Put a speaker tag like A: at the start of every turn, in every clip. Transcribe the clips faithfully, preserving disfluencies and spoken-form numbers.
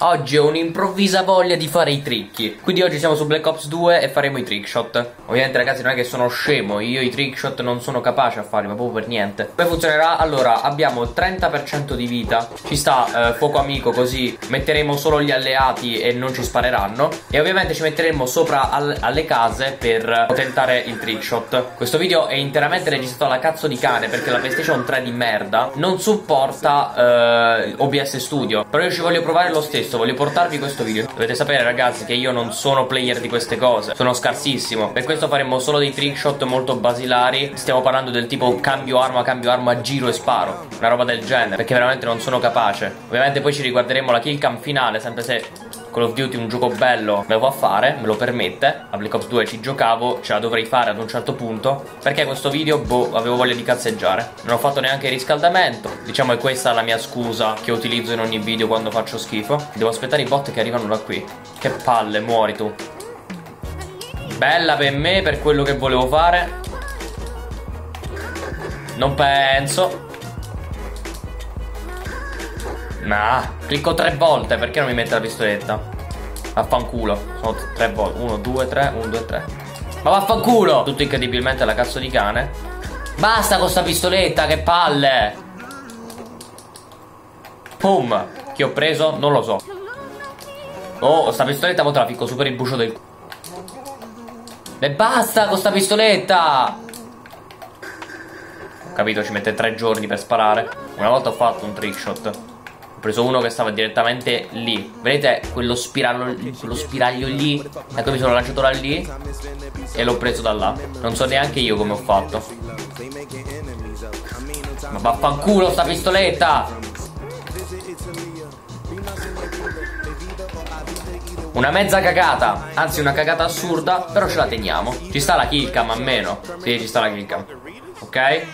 A: Oggi ho un'improvvisa voglia di fare i tricky. Quindi oggi siamo su Black Ops due e faremo i trickshot. Ovviamente ragazzi non è che sono scemo, io i trickshot non sono capace a farli, ma proprio per niente. Come funzionerà? Allora, abbiamo il trenta per cento di vita. Ci sta eh, fuoco amico, così metteremo solo gli alleati e non ci spareranno. E ovviamente ci metteremo sopra al alle case per tentare il trickshot. Questo video è interamente registrato alla cazzo di cane, perché la PlayStation tre di merda non supporta eh, O B S Studio. Però io ci voglio provare lo stesso, voglio portarvi questo video. Dovete sapere ragazzi che io non sono player di queste cose, sono scarsissimo. Per questo faremo solo dei trickshot molto basilari. Stiamo parlando del tipo cambio arma, cambio arma, giro e sparo, una roba del genere, perché veramente non sono capace. Ovviamente poi ci riguarderemo la kill cam finale, sempre se Call of Duty un gioco bello me lo può fare, me lo permette. A Black Ops due ci giocavo, ce la dovrei fare ad un certo punto, perché questo video, boh, avevo voglia di cazzeggiare. Non ho fatto neanche il riscaldamento. Diciamo che questa è la mia scusa che utilizzo in ogni video quando faccio schifo. Devo aspettare i bot che arrivano da qui. Che palle, muori tu. Bella per me, per quello che volevo fare. Non penso. Nah, clicco tre volte, perché non mi mette la pistoletta? Vaffanculo, sono tre volte. Uno, due, tre, uno, due, tre. Ma vaffanculo! Tutto incredibilmente la cazzo di cane. Basta con sta pistoletta, che palle! Pum! Chi ho preso? Non lo so. Oh, sta pistoletta mo te la ficco su per il bucio del... E basta con sta pistoletta! Ho capito, ci mette tre giorni per sparare. Una volta ho fatto un trickshot. Ho preso uno che stava direttamente lì. Vedete quello spiraglio, quello spiraglio lì? Ecco, mi sono lanciato da lì e l'ho preso da là. Non so neanche io come ho fatto. Ma vaffanculo sta pistoletta! Una mezza cagata, anzi una cagata assurda, però ce la teniamo. Ci sta la killcam almeno. Sì, ci sta la killcam. Ok?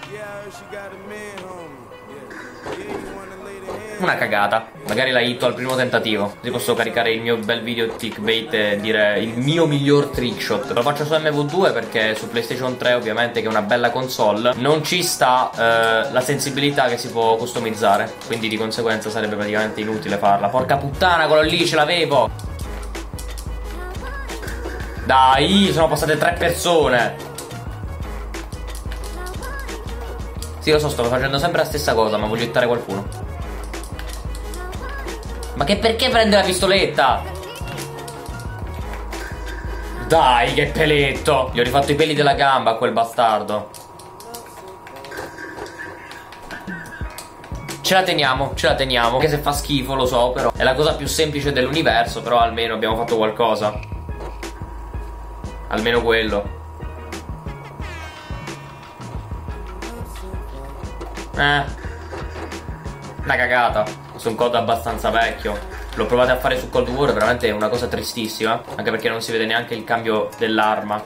A: Una cagata. Magari la hitto al primo tentativo, così posso caricare il mio bel video clickbait e dire il mio miglior trickshot. Lo faccio su M V due perché su PlayStation tre, ovviamente, che è una bella console, non ci sta eh, la sensibilità che si può customizzare. Quindi di conseguenza sarebbe praticamente inutile farla. Porca puttana, quello lì ce l'avevo. Dai, sono passate tre persone. Sì, lo so, sto facendo sempre la stessa cosa, ma voglio hittare qualcuno. Ma che perché prende la pistoletta? Dai, che peletto! Gli ho rifatto i peli della gamba a quel bastardo. Ce la teniamo, ce la teniamo. Anche se fa schifo, lo so, però è la cosa più semplice dell'universo. Però almeno abbiamo fatto qualcosa. Almeno quello. Eh, una cagata. Su un code abbastanza vecchio. L'ho provato a fare su Cold War, veramente è una cosa tristissima. Anche perché non si vede neanche il cambio dell'arma.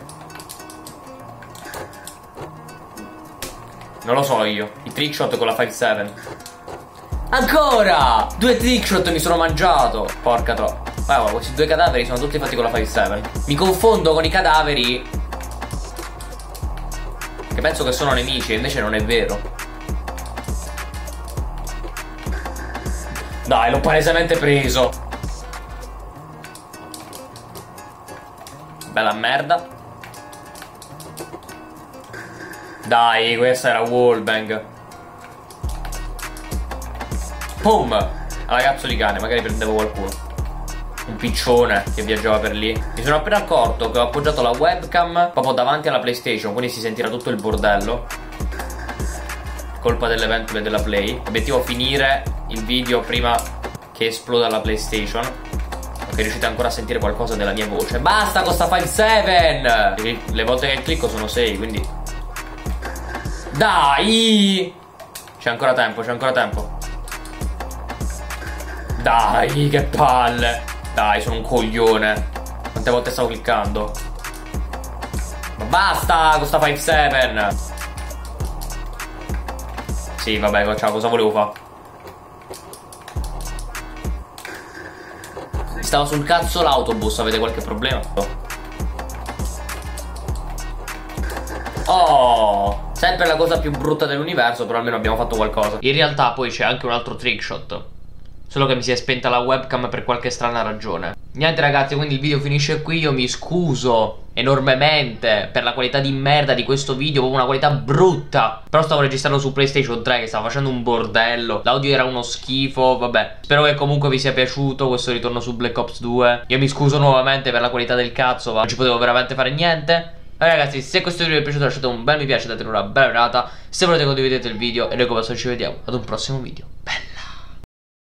A: Non lo so io. I trickshot con la cinque sette. Ancora! Due trickshot mi sono mangiato. Porca tro. Guarda, questi due cadaveri sono tutti fatti con la cinque sette. Mi confondo con i cadaveri che penso che sono nemici, e invece non è vero. Dai, l'ho palesemente preso. Bella merda. Dai, questa era wallbang. Boom! Alla cazzo di cane, magari prendevo qualcuno. Un piccione che viaggiava per lì. Mi sono appena accorto che ho appoggiato la webcam proprio davanti alla PlayStation, quindi si sentirà tutto il bordello. Colpa dell'evento della Play. Obiettivo finire il video prima che esploda la PlayStation. Ok, riuscite ancora a sentire qualcosa della mia voce. Basta con sta cinque sette. Le volte che clicco sono sei, quindi dai! C'è ancora tempo, c'è ancora tempo. Dai, che palle. Dai, sono un coglione. Quante volte stavo cliccando? Ma basta con sta cinque sette. Sì, vabbè, ciao, cosa volevo fare? Stava sul cazzo l'autobus, avete qualche problema? Oh, sempre la cosa più brutta dell'universo, però almeno abbiamo fatto qualcosa. In realtà poi c'è anche un altro trickshot solo che mi si è spenta la webcam per qualche strana ragione. Niente ragazzi, quindi il video finisce qui. Io mi scuso enormemente per la qualità di merda di questo video, proprio una qualità brutta. Però stavo registrando su PlayStation tre che stava facendo un bordello, l'audio era uno schifo, vabbè. Spero che comunque vi sia piaciuto questo ritorno su Black Ops due. Io mi scuso nuovamente per la qualità del cazzo, ma non ci potevo veramente fare niente. Allora ragazzi, se questo video vi è piaciuto lasciate un bel mi piace, date una bella rata. Se volete condividete il video e noi come al solito ci vediamo ad un prossimo video. Bello.